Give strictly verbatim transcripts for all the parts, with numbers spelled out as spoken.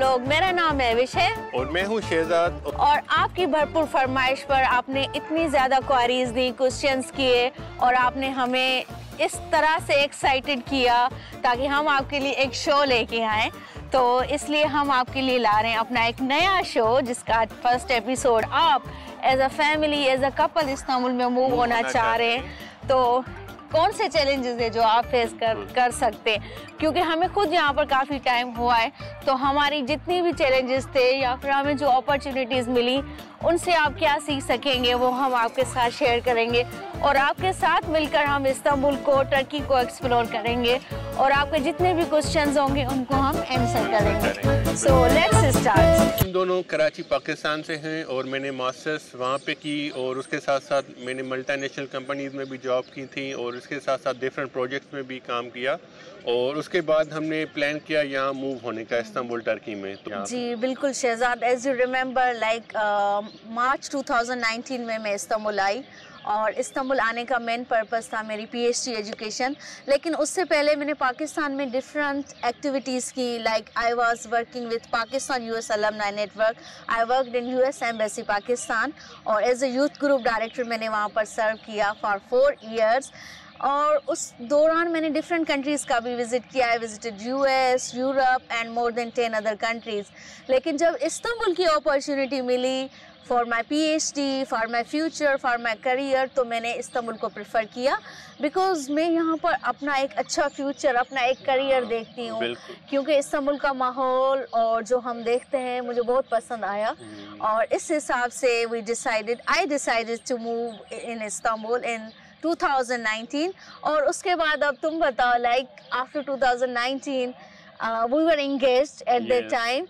लोग, मेरा नाम है विषय और मैं हूँ शहजाद। और आपकी भरपूर फरमाइश पर आपने इतनी ज़्यादा क्वारीज दी, क्वेश्चंस किए और आपने हमें इस तरह से एक्साइटेड किया ताकि हम आपके लिए एक शो लेके आएँ। तो इसलिए हम आपके लिए ला रहे हैं अपना एक नया शो जिसका फर्स्ट एपिसोड आप as a family, as a couple Istanbul में मूव होना चाह रहे हैं तो कौन से चैलेंजेस है जो आप फेस कर कर सकते हैं, क्योंकि हमें खुद यहाँ पर काफ़ी टाइम हुआ है तो हमारी जितनी भी चैलेंजेस थे या फिर हमें जो अपॉर्चुनिटीज़ मिली उनसे आप क्या सीख सकेंगे वो हम आपके साथ शेयर करेंगे और आपके साथ मिलकर हम इस्तांबुल को, टर्की को एक्सप्लोर करेंगे और आपके जितने भी क्वेश्चंस होंगे उनको हम आंसर करेंगे। So let's start. हम दोनों कराची पाकिस्तान से हैं और मैंने मास्टर्स वहाँ पे की और उसके साथ साथ मैंने मल्टीनेशनल कंपनीज में भी जॉब की थी और उसके साथ साथ डिफरेंट प्रोजेक्ट्स में भी काम किया और उसके बाद हमने प्लान किया यहाँ मूव होने का इस्तांबुल टर्की में। तो जी बिल्कुल Shahzad, as you remember like March two thousand nineteen में मैं इस्तांबुल आई और इस्तांबुल आने का मेन पर्पस था मेरी पीएचडी एजुकेशन। लेकिन उससे पहले मैंने पाकिस्तान में डिफरेंट एक्टिविटीज़ की, like I was working with Pakistan US alumni network, I worked in US embassy Pakistan और as a youth group director मैंने वहाँ पर सर्व किया फॉर फोर इयर्स। और उस दौरान मैंने डिफरेंट कंट्रीज़ का भी विज़िट किया है, visited US, Europe and more than ten other countries. लेकिन जब इस्तांबुल की अपॉर्चुनिटी मिली for my P H D, for my future, for my career, तो मैंने इस्तांबुल को प्रेफर किया बिकॉज मैं यहाँ पर अपना एक अच्छा फ्यूचर, अपना एक करियर देखती हूँ, क्योंकि इस्तांबुल का माहौल और जो हम देखते हैं मुझे बहुत पसंद आया और इस हिसाब से we decided I decided to move in Istanbul in two thousand nineteen. और उसके बाद अब तुम बताओ, like after two thousand nineteen we were engaged at that time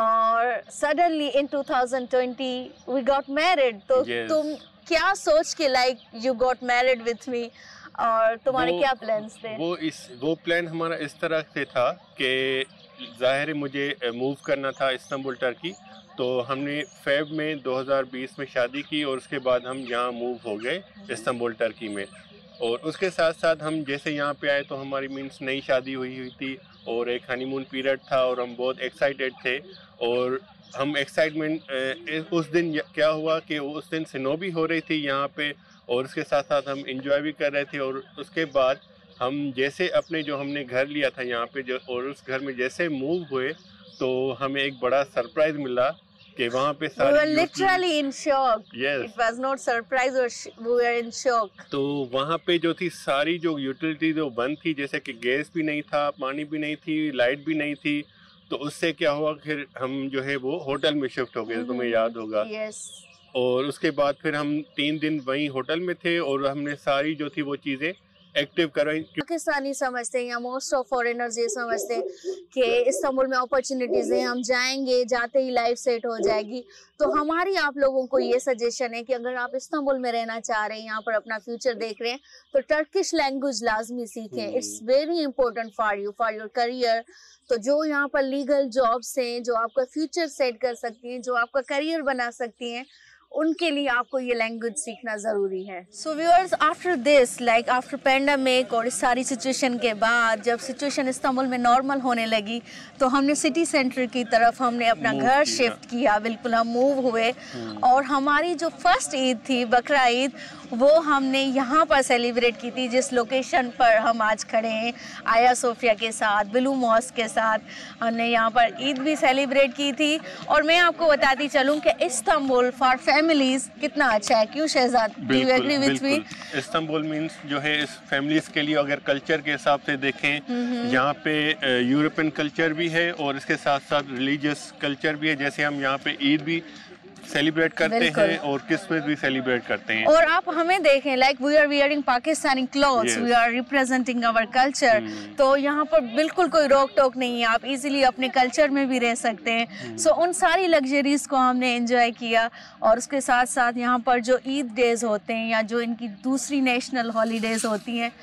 और suddenly in two thousand twenty we got married. तो yes. तुम क्या सोच के like you got married with me और तुम्हारे क्या प्लान्स थे? वो इस वो प्लान हमारा इस तरह से था कि जाहिर है मुझे मूव करना था इस्तांबुल टर्की, तो हमने फेब में दो हज़ार बीस में शादी की और उसके बाद हम यहाँ मूव हो गए इस्तांबुल टर्की में। और उसके साथ साथ हम जैसे यहाँ पे आए तो हमारी मीन्स नई शादी हुई हुई थी और एक हनीमून पीरियड था और हम बहुत एक्साइटेड थे और हम एक्साइटमेंट उस दिन क्या हुआ कि उस दिन स्नो भी हो रही थी यहाँ पे और उसके साथ साथ हम इंजॉय भी कर रहे थे। और उसके बाद हम जैसे अपने जो हमने घर लिया था यहाँ पे जो और उस घर में जैसे मूव हुए तो हमें एक बड़ा सरप्राइज मिला कि वहाँ पे सारी we were literally in shock. Yes. It was not surprise or we were in shock. तो वहाँ पे जो थी सारी जो यूटिलिटी जो बंद थी, जैसे कि गैस भी नहीं था, पानी भी नहीं थी, लाइट भी नहीं थी, तो उससे क्या हुआ फिर हम जो है वो होटल में शिफ्ट हो गए। mm-hmm. तुम्हें याद होगा। yes. और उसके बाद फिर हम तीन दिन वहीं होटल में थे और हमने सारी जो थी वो चीज़ें एक्टिव करवाई। पाकिस्तानी समझते हैं या मोस्ट ऑफ फॉरेनर्स ये समझते हैं कि इस्तांबुल में अपॉर्चुनिटीज़ हैं, हम जाएंगे, जाते ही लाइफ सेट हो जाएगी। तो हमारी आप लोगों को ये सजेशन है कि अगर आप इस्तांबुल में रहना चाह रहे हैं, यहाँ पर अपना फ्यूचर देख रहे हैं, तो टर्किश लैंग्वेज लाजमी सीखें। It's very important for you, for your career. तो जो यहाँ पर लीगल जॉब्स हैं, जो आपका फ्यूचर सेट कर सकती हैं, जो आपका करियर बना सकती हैं, उनके लिए आपको ये लैंग्वेज सीखना ज़रूरी है। So viewers, after this like after pandemic और इस सारी सिचुएशन के बाद जब सिचुएशन इस्तांबुल में नॉर्मल होने लगी तो हमने सिटी सेंटर की तरफ हमने अपना घर शिफ्ट किया। बिल्कुल हम मूव हुए और हमारी जो फर्स्ट ईद थी, बकरा ईद, वो हमने यहाँ पर सेलिब्रेट की थी जिस लोकेशन पर हम आज खड़े हैं, आया सोफिया के साथ, ब्लू मॉस्क के साथ हमने यहाँ पर ईद भी सेलिब्रेट की थी। और मैं आपको बताती चलूँ कि इस्तांबुल फॉर फैमिलीज कितना अच्छा है, क्यों Shahzad? Do you agree with me? Istanbul means जो है इस फैमिलीज के लिए अगर कल्चर के हिसाब से देखें, यहाँ पे यूरोपियन कल्चर भी है और इसके साथ साथ रिलीजियस कल्चर भी है। जैसे हम यहाँ पे ईद भी सेलिब्रेट करते हैं और क्रिसमस भी सेलिब्रेट करते हैं। और आप हमें देखें, like we are wearing Pakistani clothes, we are representing our culture. तो यहाँ पर बिल्कुल कोई रोक टोक नहीं है, आप इजीली अपने कल्चर में भी रह सकते हैं। सो so, उन सारी लग्जरीज को हमने एंजॉय किया। और उसके साथ साथ यहाँ पर जो ईद डेज होते हैं या जो इनकी दूसरी नेशनल हॉलीडेज होती हैं,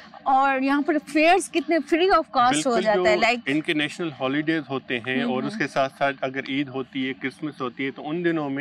और यहाँ पर फेयर्स कितने फ्री ऑफ कॉस्ट हो जाता है। लाइक इनके नेशनल हॉलीडेज होते हैं और उसके साथ साथ अगर ईद होती है, क्रिसमस होती है, तो उन दिनों में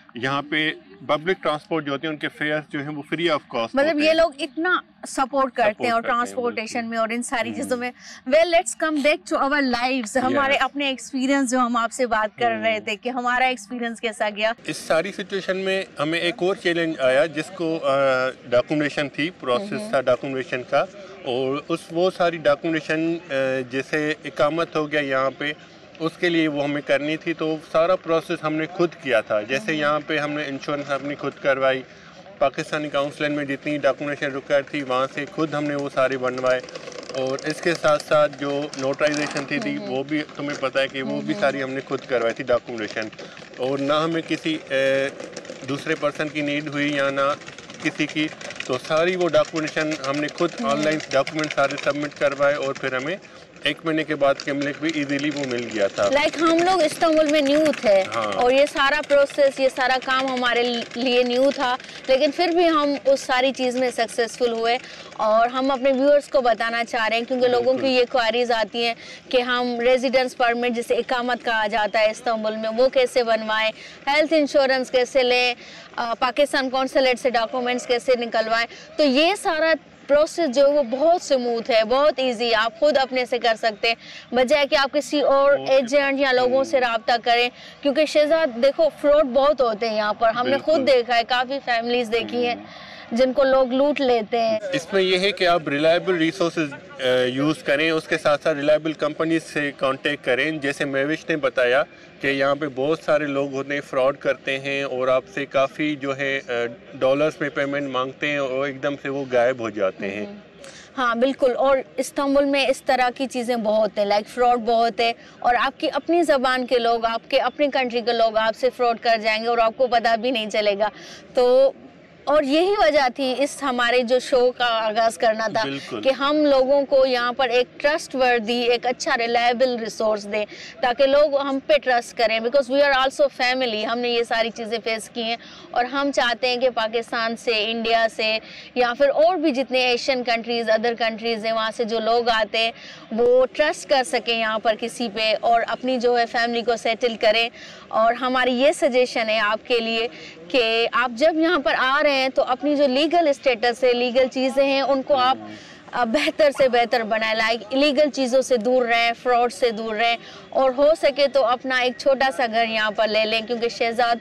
यहाँ पे पब्लिक ट्रांसपोर्ट जो होते हैं उनके फेयर्स जो हैं वो फ्री ऑफ कॉस्ट मतलब ये लोग इतना सपोर्ट करते हैं और ट्रांसपोर्टेशन में और इन सारी चीजों में। Well let's come back to our lives, हमारे अपने एक्सपीरियंस जो हम आपसे बात कर रहे थे कि हमारा एक्सपीरियंस कैसा गया। इस सारी सिचुएशन में हमें एक और चैलेंज आया जिसको डॉक्यूमेंटेशन थी, प्रोसेस था डॉक्यूमेंटेशन का, और उस वो सारी डॉक्यूमेंटेशन जैसे इकामत हो गया यहाँ पे, उसके लिए वो हमें करनी थी, तो सारा प्रोसेस हमने खुद किया था। जैसे यहाँ पे हमने इंश्योरेंस अपनी खुद करवाई, पाकिस्तानी काउंसिल में जितनी डॉक्यूमेंटेशन रिक्वायर्ड थी वहाँ से खुद हमने वो सारे बनवाए, और इसके साथ साथ जो नोटराइजेशन थी थी वो भी तुम्हें पता है कि वो भी सारी हमने खुद करवाई थी डॉक्यूमेंटेशन, और ना हमें किसी ए, दूसरे पर्सन की नीड हुई या ना किसी की, तो सारी वो डॉक्यूमेंटेशन हमने खुद ऑनलाइन डॉक्यूमेंट सारे सबमिट करवाए, और फिर हमें एक महीने के बाद किमलिक भी इजीली वो मिल गया था। लाइक like हम लोग इस्तांबुल में न्यू थे, हाँ। और ये सारा प्रोसेस, ये सारा काम हमारे लिए न्यू था, लेकिन फिर भी हम उस सारी चीज़ में सक्सेसफुल हुए, और हम अपने व्यूअर्स को बताना चाह रहे हैं क्योंकि लोगों की ये क्वारीज आती हैं कि हम रेजिडेंस परमिट जिसे इकामत कहा जाता है इस्तांबुल में वो कैसे बनवाएं, हेल्थ इंश्योरेंस कैसे लें, पाकिस्तान कौंसलेट से डॉक्यूमेंट्स कैसे निकलवाएं। तो ये सारा प्रोसेस जो है वो बहुत स्मूथ है, बहुत इजी, आप खुद अपने से कर सकते हैं बजाय कि आप किसी और एजेंट या लोगों से रब्ता करें, क्योंकि शहजाद देखो फ्रॉड बहुत होते हैं यहाँ पर, हमने खुद देखा है, काफ़ी फैमिलीज देखी हैं जिनको लोग लूट लेते हैं। इसमें यह है कि आप रिलायबल रिसोर्सेज यूज़ करें, उसके साथ साथ रिलायबल कंपनी से कांटेक्ट करें। जैसे महविश ने बताया कि यहाँ पे बहुत सारे लोग होते हैं, फ्रॉड करते हैं और आपसे काफ़ी जो है डॉलर्स में पेमेंट मांगते हैं और एकदम से वो गायब हो जाते हैं। हाँ बिल्कुल, और इस्तांबुल में इस तरह की चीज़ें बहुत हैं, लाइक फ्रॉड बहुत है, और आपकी अपनी ज़बान के लोग, आपके अपनी कंट्री के लोग आपसे फ्रॉड कर जाएंगे और आपको पता भी नहीं चलेगा। तो और यही वजह थी इस हमारे जो शो का आगाज करना था कि हम लोगों को यहाँ पर एक ट्रस्टवर्दी, एक अच्छा रिलायबल रिसोर्स दें ताकि लोग हम पे ट्रस्ट करें, because we are also family. हमने ये सारी चीज़ें फेस की हैं और हम चाहते हैं कि पाकिस्तान से, इंडिया से या फिर और भी जितने एशियन कंट्रीज़, अदर कंट्रीज़ हैं, वहाँ से जो लोग आते हैं वो ट्रस्ट कर सकें यहाँ पर किसी पे और अपनी जो है फैमिली को सेटल करें। और हमारी ये सजेशन है आपके लिए कि आप जब यहाँ पर आ रहे हैं तो अपनी जो लीगल स्टेटस है, लीगल चीज़ें हैं, उनको आप बेहतर से बेहतर बनाए, लाइक इलीगल चीज़ों से दूर रहें, फ्रॉड से दूर रहें, और हो सके तो अपना एक छोटा सा घर यहाँ पर ले लें, क्योंकि शहजाद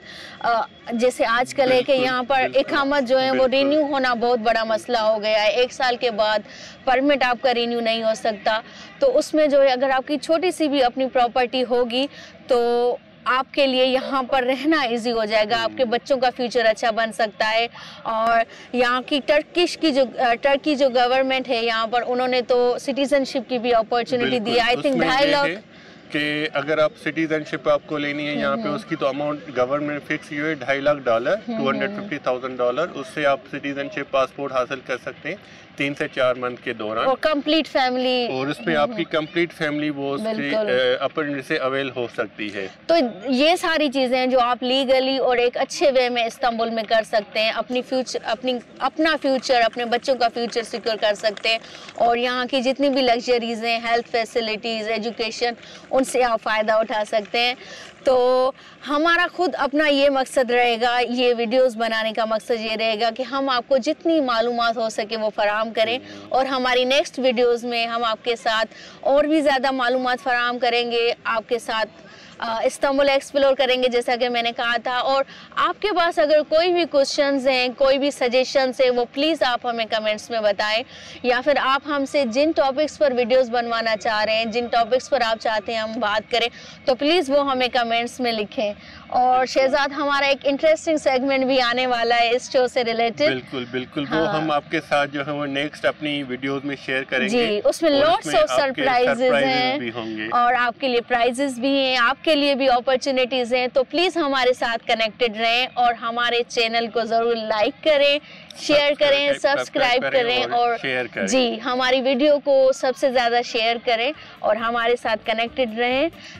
जैसे आजकल है कि यहाँ पर इकामत जो है वो रिन्यू होना बहुत बड़ा मसला हो गया है। एक साल के बाद परमिट आपका रिन्यू नहीं हो सकता, तो उसमें जो है अगर आपकी छोटी सी भी अपनी प्रॉपर्टी होगी तो आपके लिए यहाँ पर रहना इजी हो जाएगा, आपके बच्चों का फ्यूचर अच्छा बन सकता है। और यहाँ की टर्किश की जो टर्की जो गवर्नमेंट है यहाँ पर, उन्होंने तो सिटीजनशिप की भी अपॉर्चुनिटी दी। आई थिंक ढाई लाख कि अगर आप सिटीजनशिप आपको लेनी है यहाँ पे, उसकी तो अमाउंट गवर्नमेंट फिक्स की है ढाई lakh dollar, two hundred fifty thousand dollar. उससे आप सिटीजनशिप पासपोर्ट हासिल कर सकते हैं तीन से चार मंथ के दौरान, और कंप्लीट फैमिली, और उसमें आपकी कंप्लीट फैमिली वो अपन से अवेल हो सकती है। तो ये सारी चीज़ें जो आप लीगली और एक अच्छे वे में इस्तांबुल में कर सकते हैं, अपनी फ्यूचर अपनी अपना फ्यूचर, अपने बच्चों का फ्यूचर सिक्योर कर सकते हैं, और यहाँ की जितनी भी लग्जरीज हैं, हेल्थ फैसिलिटीज़, एजुकेशन, उनसे आप फ़ायदा उठा सकते हैं। तो हमारा खुद अपना ये मकसद रहेगा, ये वीडियोस बनाने का मकसद ये रहेगा कि हम आपको जितनी मालूमात हो सके वो फराहम करें, और हमारी नेक्स्ट वीडियोस में हम आपके साथ और भी ज़्यादा मालूमात फराहम करेंगे, आपके साथ इस्तांबुल एक्सप्लोर करेंगे जैसा कि मैंने कहा था। और आपके पास अगर कोई भी क्वेश्चंस हैं, कोई भी सजेशंस हैं, वो प्लीज़ आप हमें कमेंट्स में बताएं, या फिर आप हमसे जिन टॉपिक्स पर वीडियोस बनवाना चाह रहे हैं, जिन टॉपिक्स पर आप चाहते हैं हम बात करें, तो प्लीज़ वो हमें कमेंट्स में लिखें। और शहजाद, हमारा एक इंटरेस्टिंग सेगमेंट भी आने वाला है इस शो से रिलेटेड। बिल्कुल बिल्कुल, हाँ। वो हम आपके साथ जो है वो नेक्स्ट अपनी वीडियोस में शेयर करेंगे जी, उसमें लॉट्स ऑफ सरप्राइजेस हैं और आपके लिए प्राइजेस भी हैं, आपके लिए भी अपॉर्चुनिटीज हैं। तो प्लीज़ हमारे साथ कनेक्टेड रहें और हमारे चैनल को ज़रूर लाइक करें, शेयर करें, सब्सक्राइब करें, और जी हमारी वीडियो को सबसे ज़्यादा शेयर करें और हमारे साथ कनेक्टेड रहें।